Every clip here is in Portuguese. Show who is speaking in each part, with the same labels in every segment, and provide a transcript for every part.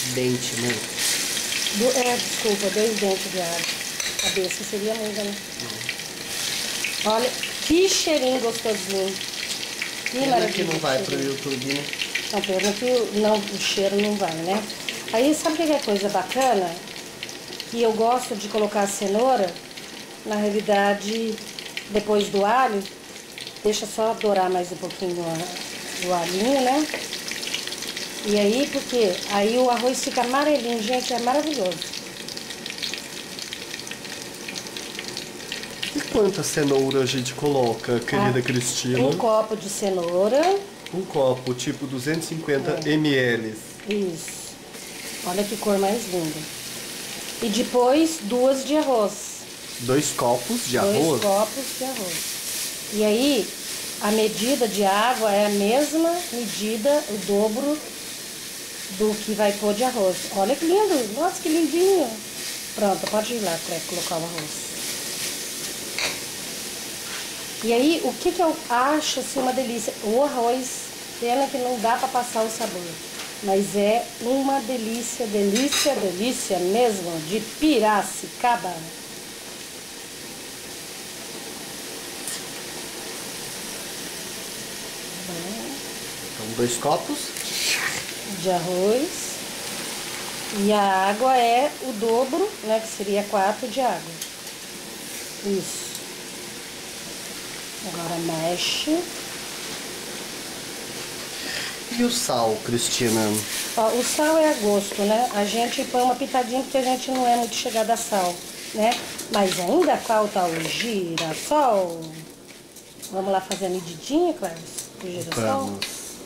Speaker 1: dente, né?
Speaker 2: Desculpa, 2 dentes de água. Cabeça seria muita, né? Olha, que cheirinho gostosinho. Que maravilha.
Speaker 1: Que não vai pro YouTube, né?
Speaker 2: Não, pena que não, o cheiro não vai, né? Aí, sabe o que é coisa bacana? Que eu gosto de colocar a cenoura, na realidade, depois do alho, deixa só dourar mais um pouquinho o alhinho, né? E aí, porque aí o arroz fica amarelinho, gente, é maravilhoso.
Speaker 1: E quanta cenoura a gente coloca, querida Cristina?
Speaker 2: 1 copo de cenoura.
Speaker 1: 1 copo, tipo 250 ml.
Speaker 2: Isso. Olha que cor mais linda. E depois 2 de arroz.
Speaker 1: 2 copos de arroz?
Speaker 2: 2 copos de arroz. E aí, a medida de água é a mesma medida, o dobro do que vai pôr de arroz. Olha que lindo! Nossa, que lindinho! Pronto, pode ir lá para colocar o arroz. E aí, o que eu acho assim uma delícia? O arroz, pena que não dá para passar o sabor. Mas é uma delícia, delícia, delícia mesmo, de Piracicaba.
Speaker 1: Então, 2 copos
Speaker 2: de arroz. E a água é o dobro, né? Que seria 4 de água. Isso. Agora mexe.
Speaker 1: E o sal, Cristina?
Speaker 2: Ó, o sal é a gosto, né? A gente põe uma pitadinha porque a gente não é muito chegada a sal, né? Mas ainda falta o girassol. Vamos lá fazer a medidinha, Cláudio? O girassol.
Speaker 1: Vamos.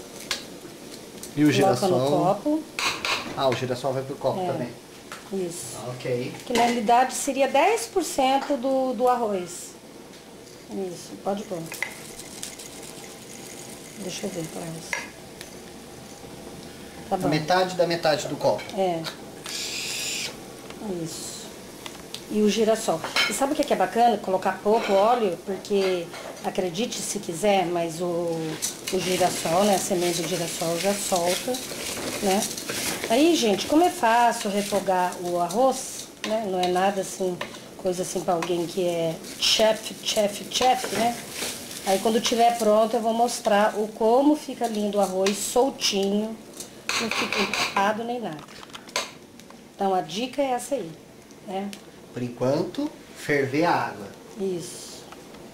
Speaker 1: E o girassol?
Speaker 2: Coloca no copo.
Speaker 1: Ah, o girassol vai pro copo também.
Speaker 2: Isso.
Speaker 1: Ok.
Speaker 2: Que na realidade seria 10% do arroz. Isso, pode pôr. Deixa eu ver, Cláudio. Tá bom.
Speaker 1: Metade da metade do copo.
Speaker 2: É. Isso. E o girassol. E sabe o que é bacana? Colocar pouco óleo, porque, acredite se quiser, mas o girassol, né? A semente do girassol já solta, né? Aí, gente, como é fácil refogar o arroz, né? Não é nada assim, coisa assim pra alguém que é chefe, né? Aí, quando tiver pronto, eu vou mostrar o como fica lindo o arroz soltinho. Não fica empapado nem nada. Então, a dica é essa aí, né?
Speaker 1: Por enquanto, ferver a água.
Speaker 2: Isso.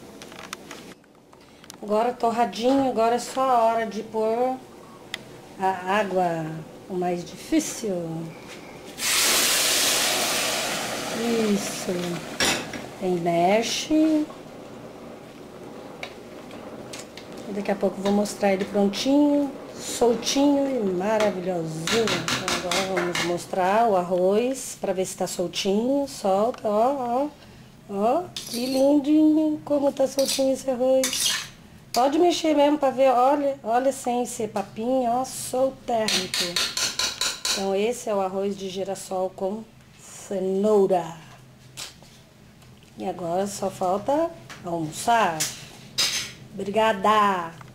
Speaker 2: Agora torradinho, agora é só a hora de pôr a água, o mais difícil. Isso. Aí mexe. E daqui a pouco eu vou mostrar ele prontinho, soltinho e maravilhoso. Então agora vamos mostrar o arroz para ver se tá soltinho. Solta, ó, ó. Ó, que lindinho, como tá soltinho esse arroz. Pode mexer mesmo para ver, olha, olha sem ser papinho, ó, soltérmico. Então esse é o arroz de girassol com cenoura. E agora só falta almoçar. Obrigada!